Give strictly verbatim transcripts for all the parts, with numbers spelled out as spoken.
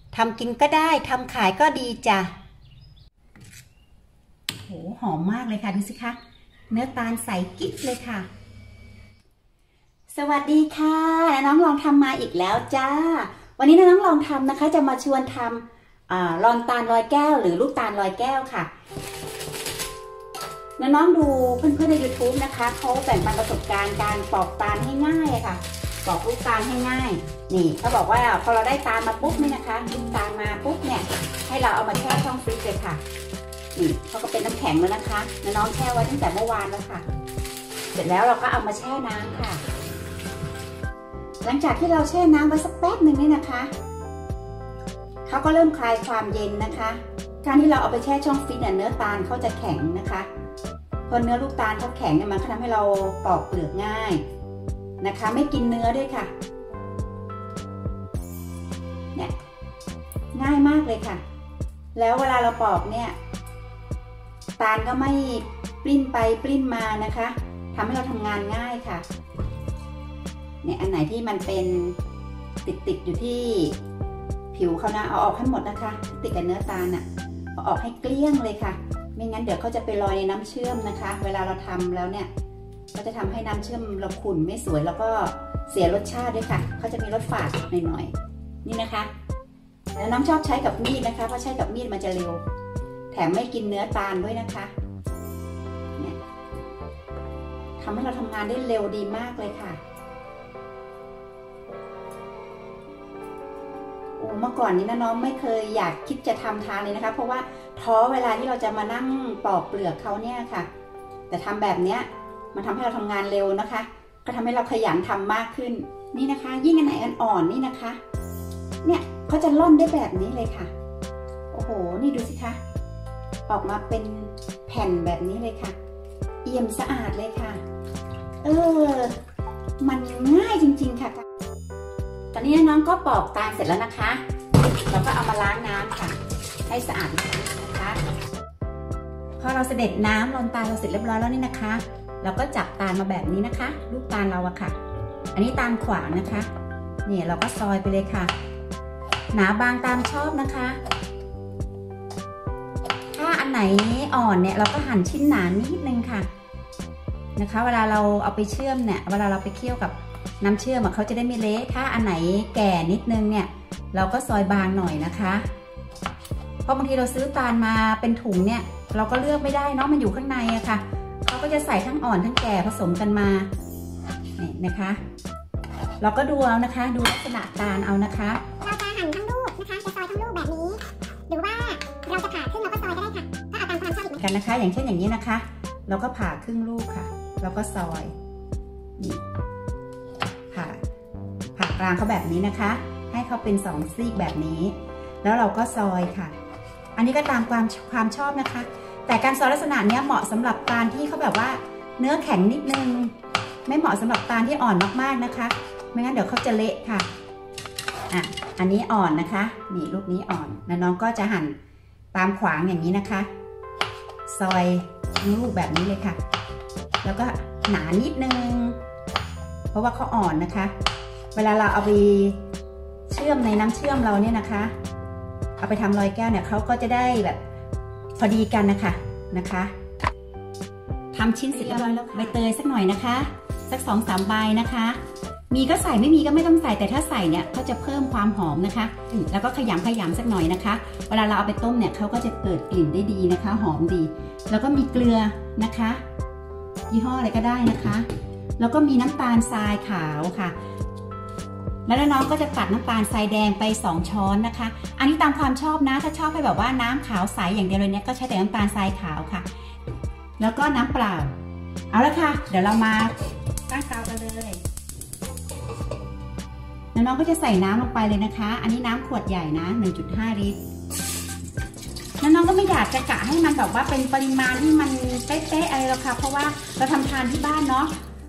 ทำกินก็ได้ทำขายก็ดีจ้ะโหหอมมากเลยค่ะดูสิคะเนื้อตาลใสกิ๊กเลยค่ะสวัสดีค่ะน้องลองทำมาอีกแล้วจ้าวันนี้น้องลองทำนะคะจะมาชวนทำอ่าลอนตาลลอยแก้วหรือลูกตาลลอยแก้วค่ะน้องๆดูเพื่อนๆใน ยูทูบ นะคะเขาแบ่งปันประสบการณ์การปอกตาลให้ง่ายค่ะปอกลูกตาลให้ง่ายนี่เขาบอกว่าพอเราได้ตาลมาปุ๊บนี่นะคะลูกตาลมาปุ๊บเนี่ยให้เราเอามาแช่ช่องฟรีซเลยค่ะนี่เขาก็เป็นน้ำแข็งแล้วนะคะน้องๆแช่ไว้ตั้งแต่เมื่อวานแล้วค่ะเสร็จแล้วเราก็เอามาแช่น้ำค่ะหลังจากที่เราแช่น้ำไว้สักแป๊บหนึ่งนี่นะคะเขาก็เริ่มคลายความเย็นนะคะการที่เราเอาไปแช่ช่องฟรีซเนี่ยเนื้อตาลเขาจะแข็งนะคะพอเนื้อลูกตาลเขาแข็งเนี่ยมันทำให้เราปอกเปลือกง่ายนะคะไม่กินเนื้อด้วยค่ะเนี่ยง่ายมากเลยค่ะแล้วเวลาเราปอกเนี่ยตาลก็ไม่ปลิ้นไปปลิ้นมานะคะทำให้เราทำงานง่ายค่ะเนี่ยอันไหนที่มันเป็นติดติดอยู่ที่ผิวเขานะเอาออกให้หมดนะคะติดกับเนื้อตาลอ่ะเอาออกให้เกลี้ยงเลยค่ะไม่งั้นเดี๋ยวเขาจะไปลอยในน้ำเชื่อมนะคะเวลาเราทำแล้วเนี่ยก็จะทำให้น้ำเชื่อมเราขุ่นไม่สวยแล้วก็เสียรสชาติด้วยค่ะเขาจะมีรสฝาดหน่อยๆนี่นะคะแล้วน้ำชอบใช้กับมีดนะคะเพราะใช้กับมีดมันจะเร็วแถมไม่กินเนื้อตาลด้วยนะคะเนี่ยทำให้เราทำงานได้เร็วดีมากเลยค่ะโอ้เมื่อก่อนนี้นะน้องไม่เคยอยากคิดจะทำทานเลยนะคะเพราะว่าท้อเวลาที่เราจะมานั่งปอกเปลือกเขาเนี่ยค่ะแต่ทำแบบเนี้ยมันทำให้เราทำงานเร็วนะคะก็ทำให้เราขยันทำมากขึ้นนี่นะคะยิ่งอันไหนอันอ่อนนี่นะคะเนี่ยเขาจะล่อนได้แบบนี้เลยค่ะโอ้โหนี่ดูสิคะออกมาเป็นแผ่นแบบนี้เลยค่ะเอี่ยมสะอาดเลยค่ะเออมันง่ายจริงๆค่ะตอนนี้น้องก็ปอกตาลเสร็จแล้วนะคะเราก็เอามาล้างน้ำค่ะให้สะอาดนะคะพอเราเสด็จน้ำลนตาลเราเสร็จเรียบร้อยแล้วนี่นะคะเราก็จับตาลมาแบบนี้นะคะลูกตาลเราอะค่ะอันนี้ตาลขวางนะคะเนี่ยเราก็ซอยไปเลยค่ะหนาบางตามชอบนะคะถ้าอันไหนอ่อนเนี่ยเราก็หั่นชิ้นหนานิดนึงค่ะนะคะเวลาเราเอาไปเชื่อมเนี่ยเวลาเราไปเคี่ยวกับน้ำเชื่อมเขาจะได้ไม่เละถ้าอันไหนแก่นิดนึงเนี่ยเราก็ซอยบางหน่อยนะคะเพราะบางทีเราซื้อตาลมาเป็นถุงเนี่ยเราก็เลือกไม่ได้เนาะมันอยู่ข้างในอะค่ะเขาก็จะใส่ทั้งอ่อนทั้งแก่ผสมกันมาเนี่ยนะคะเราก็ดูเอานะคะดูลักษณะตาลเอานะคะเราจะหั่นทั้งลูกนะคะจะซอยทั้งลูกแบบนี้หรือว่าเราจะผ่าครึ่งเราก็ซอยก็ได้ค่ะถ้าเอาตามความชอบอีกกันนะคะอย่างเช่นอย่างนี้นะคะเราก็ผ่าครึ่งลูกค่ะเราก็ซอยนี่ผ่าผ่ากลางเขาแบบนี้นะคะให้เขาเป็นสองซีกแบบนี้แล้วเราก็ซอยค่ะอันนี้ก็ตามความความชอบนะคะแต่การซอยลักษณะนี้เหมาะสำหรับตาลที่เขาแบบว่าเนื้อแข็งนิดนึงไม่เหมาะสำหรับตาลที่อ่อนมากๆนะคะไม่งั้นเดี๋ยวเขาจะเละค่ะอ่ะอันนี้อ่อนนะคะนี่ลูกนี้อ่อนแล้วน้องก็จะหั่นตามขวางอย่างนี้นะคะซอยลูกแบบนี้เลยค่ะแล้วก็หนานิดนึงเพราะว่าเขาอ่อนนะคะเวลาเราเอาไปเชื่อมในน้ำเชื่อมเราเนี่ยนะคะเอาไปทำลอยแก้วเนี่ยเขาก็จะได้แบบพอดีกันนะคะนะคะทำชิ้นเสร็จเรียบร้อยแล้วใบเตยสักหน่อยนะคะสักสองสามใบนะคะมีก็ใส่ไม่มีก็ไม่ต้องใส่แต่ถ้าใส่เนี่ยเขาจะเพิ่มความหอมนะคะแล้วก็ขยำขยำสักหน่อยนะคะเวลาเราเอาไปต้มเนี่ยเขาก็จะเกิดกลิ่นได้ดีนะคะหอมดีแล้วก็มีเกลือนะคะยี่ห้ออะไรก็ได้นะคะแล้วก็มีน้ำตาลทรายขาวค่ะแล้วน้องก็จะตัดน้ำตาลทรายแดงไปสองช้อนนะคะอันนี้ตามความชอบนะถ้าชอบให้แบบว่าน้ำขาวใสอย่างเดียวเลยเนี่ยก็ใช้แต่น้ำตาลทรายขาวค่ะแล้วก็น้ำเปล่าเอาละค่ะเดี๋ยวเรามาตั้งเตากันเลยน้องก็จะใส่น้ำลงไปเลยนะคะอันนี้น้ำขวดใหญ่นะ หนึ่งจุดห้า ลิตรน้องก็ไม่อยากจะกะให้มันแบบว่าเป็นปริมาณที่มันเป๊ะๆอะไรหรอกค่ะเพราะว่าเราทำทานที่บ้านเนาะ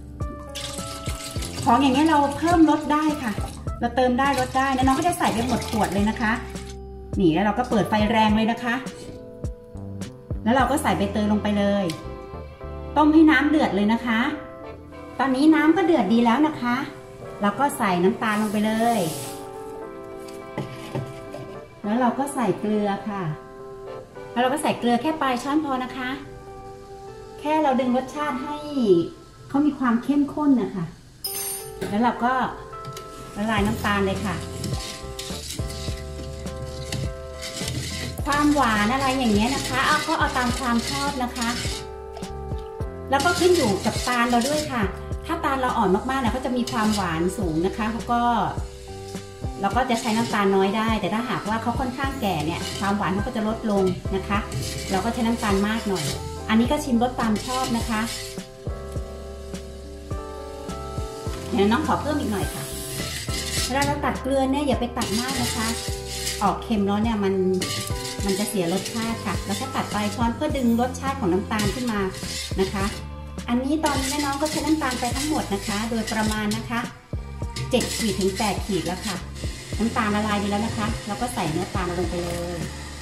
ของอย่างเงี้ยเราเพิ่มรสได้ค่ะเราเติมได้ลดได้น้องก็จะใส่ไปหมดขวดเลยนะคะนี่แล้วเราก็เปิดไฟแรงเลยนะคะแล้วเราก็ใส่ใบเตยลงไปเลยต้มให้น้ำเดือดเลยนะคะตอนนี้น้ำก็เดือดดีแล้วนะคะเราก็ใส่น้ำตาลลงไปเลยแล้วเราก็ใส่เกลือค่ะแล้วเราก็ใส่เกลือแค่ปลายช้อนพอนะคะแค่เราดึงรสชาติให้เขามีความเข้มข้นนะคะแล้วเราก็ละลายน้ำตาลเลยค่ะความหวานอะไรอย่างเงี้ยนะคะเอาก็เอาตามความชอบนะคะแล้วก็ขึ้นอยู่กับตาลเราด้วยค่ะถ้าตาลเราอ่อนมากๆเนี่ยก็จะมีความหวานสูงนะคะเขาก็เราก็จะใช้น้ำตาลน้อยได้แต่ถ้าหากว่าเขาค่อนข้างแก่เนี่ยความหวานเขาก็จะลดลงนะคะเราก็ใช้น้ำตาลมากหน่อยอันนี้ก็ชิมรสตามชอบนะคะเดี๋ยวน้องขอเพิ่มอีกหน่อยค่ะเวลาเราตัดเกลือเนี่ยอย่าไปตัดมากนะคะออกเค็มแล้วเนี่ยมันมันจะเสียรสชาติค่ะแล้วก็ตัดปลายช้อนเพื่อดึงรสชาติของน้ำตาลขึ้นมานะคะอันนี้ตอนนี้น้องก็ใช้น้ำตาลไปทั้งหมดนะคะโดยประมาณนะคะเจ็ดขีดถึงแปดขีดแล้วค่ะน้ำตาลละลายดีแล้วนะคะแล้วก็ใส่เนื้อตาลลงไปเลย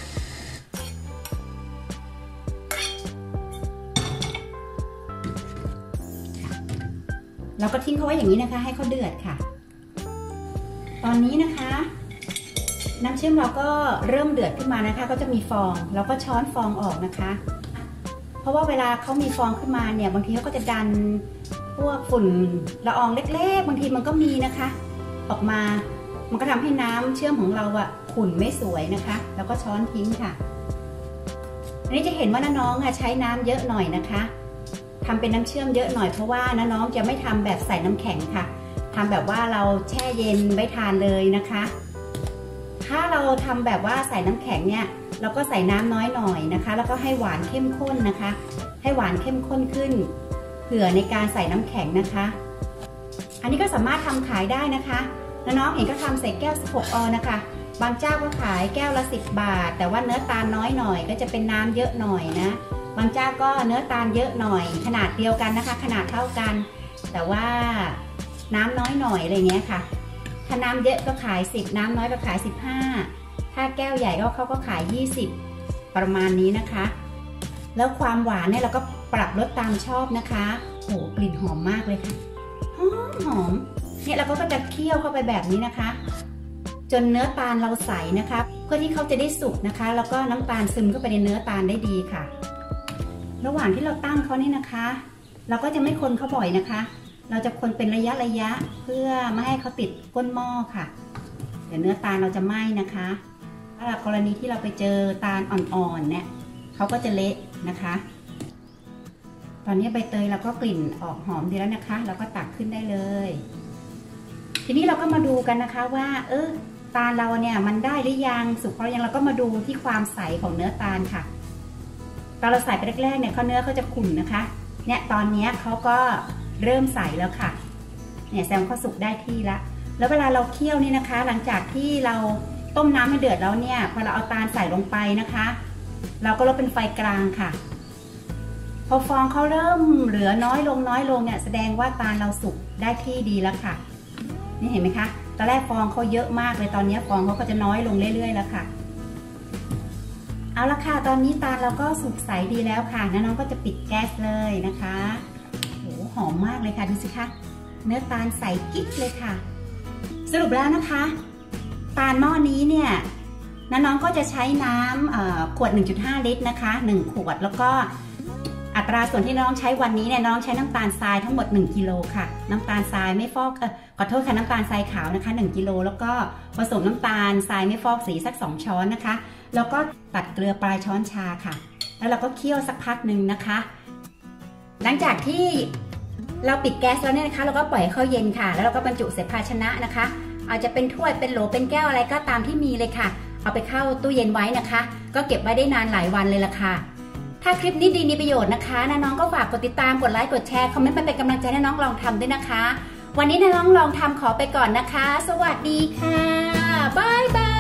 เราก็ทิ้งเขาไว้อย่างนี้นะคะให้เขาเดือดค่ะตอนนี้นะคะน้ำเชื่อมเราก็เริ่มเดือดขึ้นมานะคะก็จะมีฟองเราก็ช้อนฟองออกนะคะเพราะว่าเวลาเขามีฟองขึ้นมาเนี่ยบางทีเขาก็จะดันพวกฝุ่นละอองเล็กๆบางทีมันก็มีนะคะออกมามันก็ทำให้น้ำเชื่อมของเราอะขุ่นไม่สวยนะคะแล้วก็ช้อนทิ้งค่ะอันนี้จะเห็นว่าน้องๆใช้น้ำเยอะหน่อยนะคะทำเป็นน้ำเชื่อมเยอะหน่อยเพราะว่าน้องๆจะไม่ทำแบบใส่น้ำแข็งค่ะทำแบบว่าเราแช่เย็นไว้ทานเลยนะคะถ้าเราทำแบบว่าใส่น้ำแข็งเนี่ยเราก็ใส่น้ำน้อยหน่อยนะคะแล้วก็ให้หวานเข้มข้นนะคะให้หวานเข้มข้นขึ้นเผื่อในการใส่น้ำแข็งนะคะอันนี้ก็สามารถทำขายได้นะคะน้องๆเองก็ทำใส่แก้วสิบหกออนนะคะบางเจ้าก็ขายแก้วละสิบบาทแต่ว่าเนื้อตาลน้อยหน่อยก็จะเป็นน้ำเยอะหน่อยนะบางเจ้าก็เนื้อตาลเยอะหน่อยขนาดเดียวกันนะคะขนาดเท่ากันแต่ว่าน้ำน้อยหน่อยอะไรเงี้ยค่ะถ้าน้ำเยอะก็ขายสิบน้ำน้อยก็ขายสิบห้าถ้าแก้วใหญ่ก็เขาก็ขายยี่สิบประมาณนี้นะคะแล้วความหวานเนี่ยเราก็ปรับลดตามชอบนะคะโหกลิ่นหอมมากเลยค่ะหอมหอมเนี่ยเราก็จะเคี่ยวเข้าไปแบบนี้นะคะจนเนื้อตาลเราใสนะคะเพื่อที่เขาจะได้สุกนะคะแล้วก็น้ำตาลซึมเข้าไปในเนื้อตาลได้ดีค่ะระหว่างที่เราตั้งเขานี่นะคะเราก็จะไม่คนเขาบ่อยนะคะเราจะคนเป็นระยะระยะเพื่อไม่ให้เขาติดก้นหม้อค่ะเดี๋ยวเนื้อตาลเราจะไหม้นะคะถ้ากรณีที่เราไปเจอตาลอ่อนๆเนี่ยเขาก็จะเละนะคะตอนนี้ใบเตยเราก็กลิ่นออกหอมดีแล้วนะคะเราก็ตักขึ้นได้เลยทีนี้เราก็มาดูกันนะคะว่าเออตาลเราเนี่ยมันได้หรือยังสุกหรือยังเราก็มาดูที่ความใสของเนื้อตาลค่ะตอนเราใส่ไปแรกๆเนี่ยเขาเนื้อเขาจะขุ่นนะคะเนี่ยตอนนี้เขาก็เริ่มใสแล้วค่ะเนี่ยแซมเขาสุกได้ที่ละแล้วเวลาเราเคี่ยวนี่นะคะหลังจากที่เราต้มน้ำให้เดือดแล้วเนี่ยพอเราเอาตาลใส่ลงไปนะคะเราก็ลดเป็นไฟกลางค่ะพอฟองเขาเริ่มเหลือน้อยลงน้อยลงเนี่ยแสดงว่าตาลเราสุกได้ที่ดีแล้วค่ะนี่เห็นไหมคะตอนแรกฟองเขาเยอะมากเลยตอนนี้ฟองเขาก็จะน้อยลงเรื่อยๆแล้วค่ะเอาละค่ะตอนนี้ตาลเราก็สุกใสดีแล้วค่ะน้องก็จะปิดแก๊สเลยนะคะโหหอมมากเลยค่ะดูสิคะเนื้อตาลใสกิ๊กเลยค่ะสรุปแล้วนะคะตาลหม้อนี้เนี่ยน้องก็จะใช้น้ำขวด หนึ่งจุดห้า ลิตรนะคะหนึ่งขวดแล้วก็อัตราส่วนที่น้องใช้วันนี้เนี่ยน้องใช้น้ำตาลทรายทั้งหมดหนึ่งกิโลค่ะน้ำตาลทรายไม่ฟอกเออขอโทษค่ะน้ำตาลทรายขาวนะคะหนึ่งกิโลแล้วก็ผสมน้ำตาลทรายไม่ฟอกสีสักสองช้อนนะคะแล้วก็ตัดเกลือปลายช้อนชาค่ะแล้วเราก็เคี่ยวสักพักหนึ่งนะคะหลังจากที่เราปิดแก๊สแล้วเนี่ยนะคะเราก็ปล่อยเขาเย็นค่ะแล้วเราก็บรรจุใส่ภาชนะนะคะอาจจะเป็นถ้วยเป็นโหลเป็นแก้วอะไรก็ตามที่มีเลยค่ะเอาไปเข้าตู้เย็นไว้นะคะก็เก็บไว้ได้นานหลายวันเลยล่ะค่ะถ้าคลิปนี้ดีมีประโยชน์นะคะน้องก็ฝากกดติดตามกดไลค์กดแชร์คอมเมนต์ไปเป็นกำลังใจให้น้องลองทำด้วยนะคะวันนี้น้องลองทำขอไปก่อนนะคะสวัสดีค่ะบ๊ายบาย